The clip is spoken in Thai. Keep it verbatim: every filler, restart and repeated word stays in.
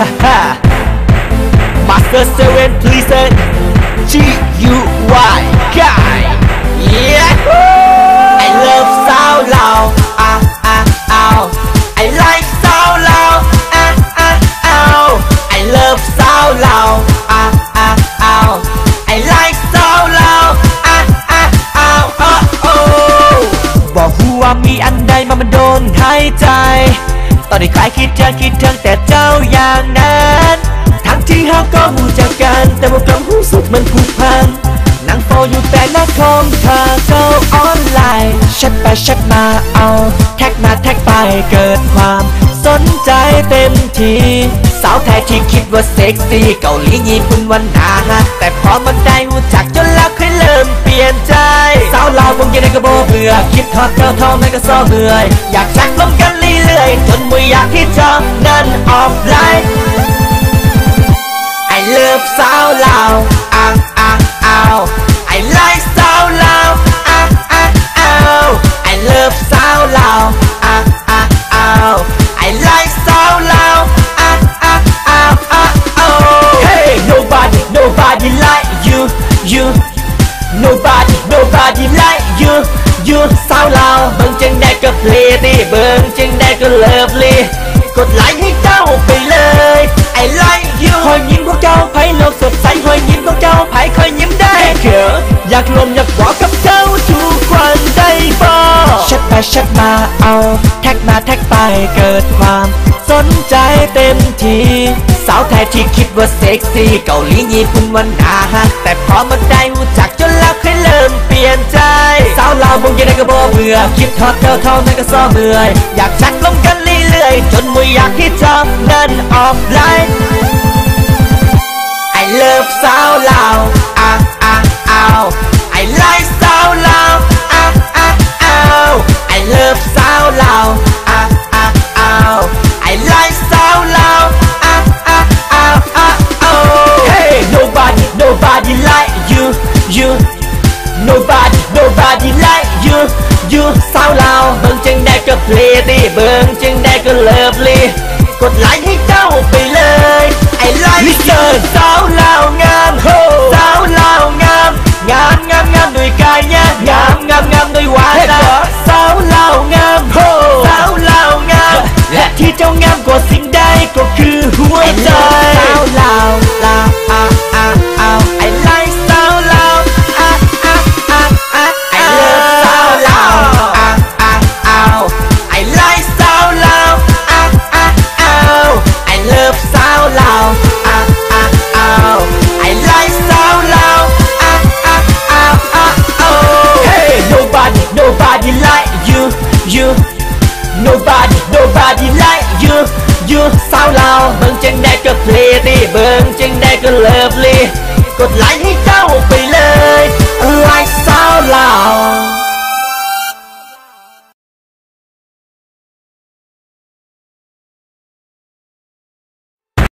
Master Seven Pleaser G U Y Guy Yeah I love สาวลาวอ่ะอ่ะอ้าว I like สาวลาวอ่ะอ่ะอ้าว I love สาวลาวอ่ะอ่ะอ้าว I like สาวลาวอ่ะอ่ะอ้าวโอ้โอ้บอกหูว่ามีอันใดมามันโดนหายใจตอนนี้ใครคิดเธอคิดถึงแต่เจ้าอย่างนั้นทั้งที่หากก็หูจากกันแต่ว่าความรู้สึกมันผูกพันนั่งโฟอยู่แต่หน้าของเธอก็ออนไลน์แชทไปแชทมาเอาแท็กมาแท็กไปเกิดความสนใจเต็มทีสาวไทยที่คิดว่าเซ็กซี่เกาหลีญี่ปุ่นวันหนาแต่พอมันได้หูจักจนแล้วค่อยเริ่มเปลี่ยนใจสาวลาววงยังไงก็โบเบื่อคิดทอดเธอทองนั่นก็ซ้อเบื่ออยากชักลมกันเรื่อยๆจนไม่อยากที่เธอนั้นออฟไลน์ I love สาวลาวอ่ะอ่ะอ้าว I like สาวลาวอ่ะอ่ะอ้าว I love สาวลาวอ่ะอ่ะอ้าว I like สาวลาวอ่ะอ่ะอ้าวอ้าวอ้าว Hey nobody nobody like you you nobody nobody like you you สาวลาวเบิ่งจังได้ก็เพลย์เบิ่งจังได้ก็เลิฟลีกดไลค์ให้เจ้าไปเลย I like you หอยยิ้มของเจ้าไผ่โลกสดใสหอยยิ้มของเจ้าไผ่คอยยิ้มได้เขินอยากลมอยากบอกกับเจ้าทุกวันได้บ่แชทไปแชทมาเอาแท็กมาแท็กไปเกิดความสนใจเต็มทีสาวไทยที่คิดว่าเซ็กซี่เกาหลีญี่ปุ่นวันหนาแต่พอมันได้หูจักจนแล้วค่อยเริ่มเปลี่ยนใจสาวลาววงยังไงก็บ่เบื่อคิดทอดเธอทองนั่นก็ซ้อเบื่ออยากชักลมกันเรื่อยๆจนไม่อยากที่เธอนั้นออฟไลน์ I love สาวลาวอ่ะอ่ะอ้าว I like สาวลาวอ่ะอ่ะอ้าว I love สาวลาวอ่ะอ่ะอ้าว I like สาวลาวอ่ะอ่ะอ้าวอ้าวอ้าว Hey nobody nobody like you you nobody nobody like you you สาวลาวเบิ่งจังได้ก็เพลย์เบิ่งจังได้ก็เลิฟลีกดไลค์ให้เจ้าไปเลย I like you สาวลาวงามสาวลาวงามงามงามงามด้วยกายงามงามงามงามด้วยวาจาสาวลาวงามสาวลาวงามและที่เจ้างามกว่าสิ่งใดก็คือหัวใจสาวลาวลาวอ่ะอ่ะอ้าว I like สาวลาวอ่ะอ่ะอ่ะอ่ะ I love สาวลาวอ่ะอ่ะอ้าว I like สาวลาวอ่ะอ่ะอ้าว I love สาวลาวอ่ะอ่ะอ้าว I like สาวลาวอ่ะอ่ะอ้าวอ้าวอ้าว Hey nobody nobody like you you nobody nobody like you you สาวลาวเบิ่งจังได้ก็เพลย์เบิ่งจังได้ก็เลิฟลีกดไลค์ให้เจ้าไปเลย